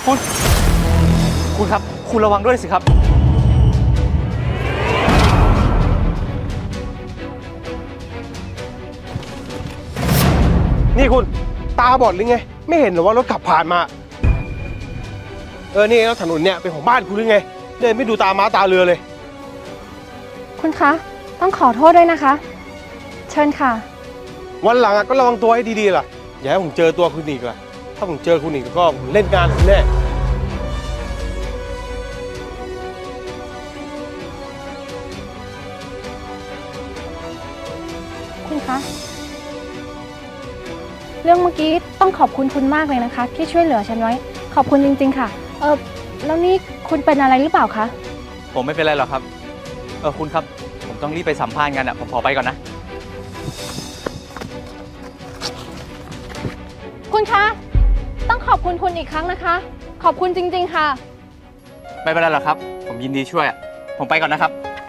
คุณครับคุณระวังด้วยสิครับนี่คุณตาบอดหรือไงไม่เห็นหรือว่ารถขับผ่านมานี่แล้วถนนเนี่ยเป็นของบ้านคุณหรือไงเดินไม่ดูตาม้าตาเรือเลยคุณคะต้องขอโทษด้วยนะคะเชิญค่ะวันหลังก็ระวังตัวให้ดีๆล่ะอย่าให้ผมเจอตัวคุณอีกล่ะถ้าผมเจอคุณอีกก็เล่นงานคุณแน่คุณคะเรื่องเมื่อกี้ต้องขอบคุณคุณมากเลยนะคะที่ช่วยเหลือฉันไว้ขอบคุณจริงๆค่ะแล้วนี่คุณเป็นอะไรหรือเปล่าคะผมไม่เป็นไรหรอกครับคุณครับผมต้องรีบไปสัมภาษณ์งานผมขอไปก่อนนะคุณคะต้องขอบคุณคุณอีกครั้งนะคะขอบคุณจริงๆค่ะไม่เป็นไรหรอกครับผมยินดีช่วยผมไปก่อนนะครับ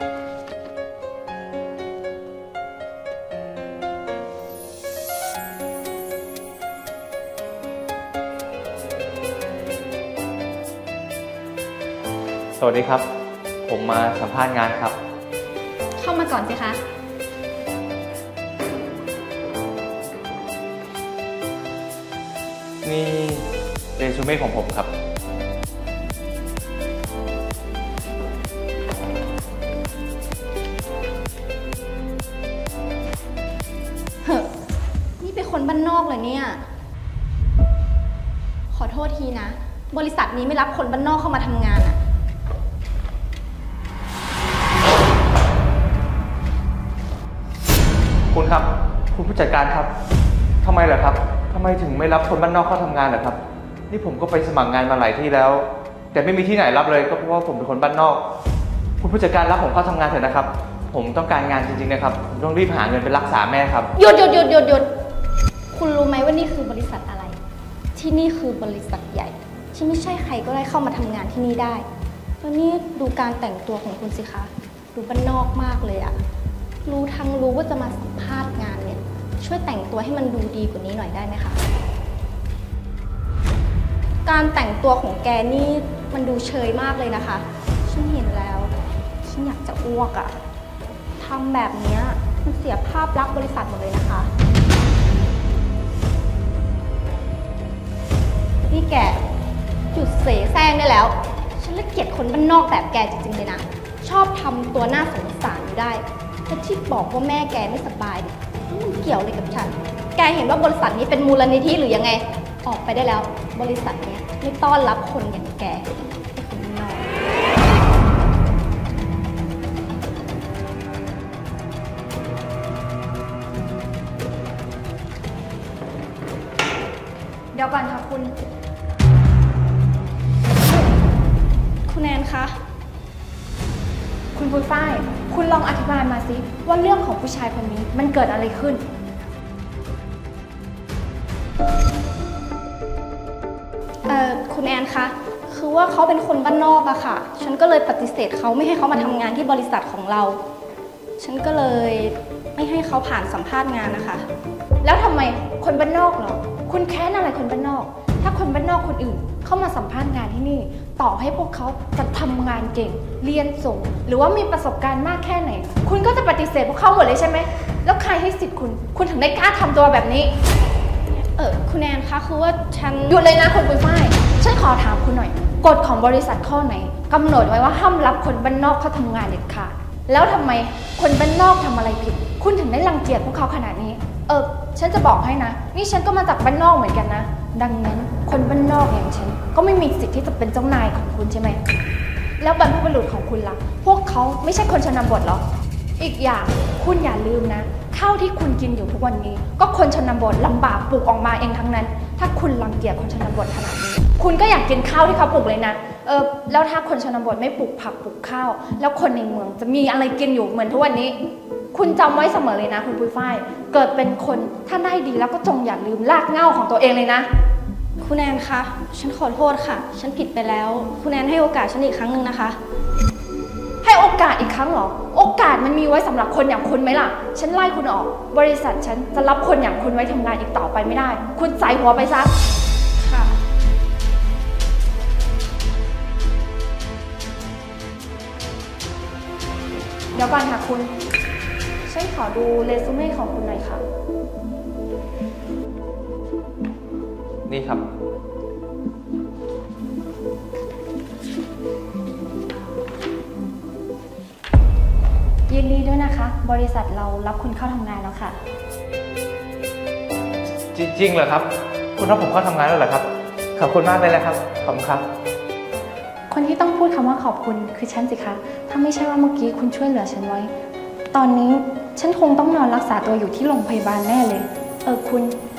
สวัสดีครับผมมาสัมภาษณ์งานครับเข้ามาก่อนสิคะนี่เรซูเม่ของผมครับเฮ้ยนี่เป็นคนบ้านนอกเลยเนี่ยขอโทษทีนะบริษัทนี้ไม่รับคนบ้านนอกเข้ามาทำงานอะคุณครับคุณผู้จัดการครับทำไมเหรอครับทำไมถึงไม่รับคนบ้านนอกเข้าทำงานเหรอครับนี่ผมก็ไปสมัครงานมาหลายที่แล้วแต่ไม่มีที่ไหนรับเลยก็เพราะว่าผมเป็นคนบ้านนอกคุณผู้จัดการรับผมเข้าทำงานเถอะนะครับผมต้องการงานจริงๆนะครับผมต้องรีบหาเงินไปรักษาแม่ครับหยุดคุณรู้ไหมว่านี่คือบริษัทอะไรที่นี่คือบริษัทใหญ่ที่ไม่ใช่ใครก็ได้เข้ามาทำงานที่นี่ได้แล้วนี่ดูการแต่งตัวของคุณสิคะดูบ้านนอกมากเลยอะรู้ว่าจะมาสัมภาษณ์งานเนี่ยช่วยแต่งตัวให้มันดูดีกว่านี้หน่อยได้ไหมคะการแต่งตัวของแกนี่มันดูเชยมากเลยนะคะฉันเห็นแล้วฉันอยากจะอ้วกอะทำแบบนี้มันเสียภาพลักษณ์บริษัทหมดเลยนะคะนี่แกหยุดเสแสร้งได้แล้วฉันละเกียดคนบ้านนอกแบบแกจริงๆเลยนะชอบทำตัวน่าสงสารอยู่ได้แต่ที่บอกว่าแม่แกไม่สบายมันเกี่ยวอะไรกับฉันแกเห็นว่าบริษัทนี้เป็นมูลนิธิหรือยังไงออกไปได้แล้วบริษัทนี้ไม่ต้อนรับคนอย่างแกไอ้คนนอกเดี๋ยวก่อนค่ะคุณแนนคะคุณปุ้ยฝ้ายคุณลองอธิบายมาสิว่าเรื่องของผู้ชายคนนี้มันเกิดอะไรขึ้นคุณแอนคะคือว่าเขาเป็นคนบ้านนอกอะค่ะฉันก็เลยปฏิเสธเขาไม่ให้เขามาทำงานที่บริษัทของเราฉันก็เลยไม่ให้เขาผ่านสัมภาษณ์งานนะคะแล้วทำไมคนบ้านนอกเหรอคุณแค้นอะไรคนบ้านนอกถ้าคนบ้านนอกคนอื่นเข้ามาสัมภาษณ์งานที่นี่ต่อให้พวกเขาจะทำงานเก่งเรียนสูงหรือว่ามีประสบการณ์มากแค่ไหนคุณก็จะปฏิเสธพวกเขาหมดเลยใช่ไหมแล้วใครให้สิทธิ์คุณถึงได้กล้าทำตัวแบบนี้คุณแอนคะคือว่าฉันหยุดเลยนะคุณปุ้ยฝ้ายฉันขอถามคุณหน่อยกฎของบริษัทข้อไหนกำหนดไว้ว่าห้ามรับคนบ้านนอกเข้าทำงานเด็ดขาดแล้วทำไมคนบ้านนอกทำอะไรผิดคุณถึงได้รังเกียจพวกเขาขนาดนี้ฉันจะบอกให้นะนี่ฉันก็มาจากบ้านนอกเหมือนกันนะดังนั้นคนบ้านนอกอย่างฉันก็ไม่มีสิทธิ์ที่จะเป็นเจ้านายของคุณใช่ไหมแล้วบรรพบุรุษของคุณล่ะพวกเขาไม่ใช่คนชนบทหรออีกอย่างคุณอย่าลืมนะข้าวที่คุณกินอยู่ทุกวันนี้ก็คนชนบทลำบากปลูกออกมาเองทั้งนั้นถ้าคุณรังเกียจคนชนบทขนาดนี้คุณก็อยากกินข้าวที่เขาปลูกเลยนะแล้วถ้าคนชนบทไม่ปลูกผักปลูกข้าวแล้วคนในเมืองจะมีอะไรกินอยู่เหมือนทุกวันนี้คุณจำไว้เสมอเลยนะคุณปุ้ยฝ้ายเกิดเป็นคนถ้าได้ดีแล้วก็จงอย่าลืมรากเหง้าของตัวเองเลยนะคุณแอนคะฉันขอโทษค่ะฉันผิดไปแล้วคุณแอนให้โอกาสฉันอีกครั้งหนึ่งนะคะให้โอกาสอีกครั้งเหรอโอกาสมันมีไว้สำหรับคนอย่างคุณไหมล่ะฉันไล่คุณออกบริษัทฉันจะรับคนอย่างคุณไว้ทำงานอีกต่อไปไม่ได้คุณใส่หัวไปซะค่ะยวก่อนค่ะคุณ ฉันขอดูเรซูเม่ของคุณหน่อยค่ะนี่ครับยินดีด้วยนะคะ บริษัทเรารับคุณเข้าทำงานแล้วค่ะจริงๆเหรอครับ คุณรับผมเข้าทำงานแล้วเหรอครับ ขอบคุณมากเลยนะครับ ขอบคุณครับคนที่ต้องพูดคำว่าขอบคุณคือฉันสิคะ ถ้าไม่ใช่ว่าเมื่อกี้คุณช่วยเหลือฉันไว้ ตอนนี้ฉันคงต้องนอนรักษาตัวอยู่ที่โรงพยาบาลแน่เลย คุณ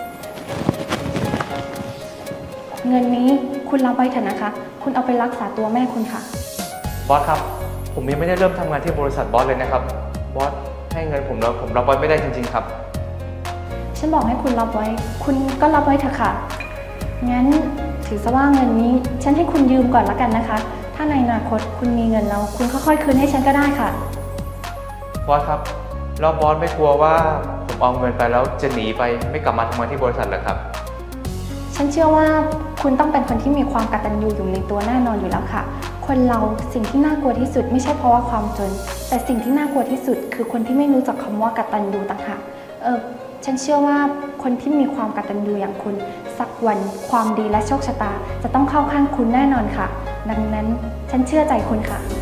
เงินนี้คุณรับไว้เถอะนะคะ คุณเอาไปรักษาตัวแม่คุณค่ะบอสครับ ผมยังไม่ได้เริ่มทำงานที่บริษัทบอสเลยนะครับ บอสให้เงินผมแล้วผมรับไว้ไม่ได้จริงๆครับฉันบอกให้คุณรับไว้ คุณก็รับไว้เถอะค่ะ งั้นถือซะว่าเงินนี้ฉันให้คุณยืมก่อนละกันนะคะ ถ้าในอนาคตคุณมีเงินแล้วคุณค่อยๆคืนให้ฉันก็ได้ค่ะบอสครับแล้วบอสไม่กลัวว่าผมเอาเงินไปแล้วจะหนีไปไม่กลับมาทำงานที่บริษัทเหรอครับฉันเชื่อว่าคุณต้องเป็นคนที่มีความกตัญญูอยู่ในตัวแน่นอนอยู่แล้วค่ะ คนเราสิ่งที่น่ากลัวที่สุดไม่ใช่เพราะว่าความจน แต่สิ่งที่น่ากลัวที่สุดคือคนที่ไม่รู้จักคำว่ากตัญญูต่างหากฉันเชื่อว่าคนที่มีความกตัญญูอย่างคุณสักวันความดีและโชคชะตาจะต้องเข้าข้างคุณแน่นอนค่ะ ดังนั้นฉันเชื่อใจคุณค่ะ